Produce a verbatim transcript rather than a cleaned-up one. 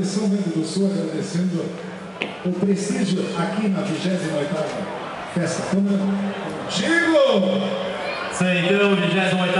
de São Bento do Sul, agradecendo o prestígio aqui na vigésima oitava Festa Câmara. Contigo! Isso aí, então, vigésima oitava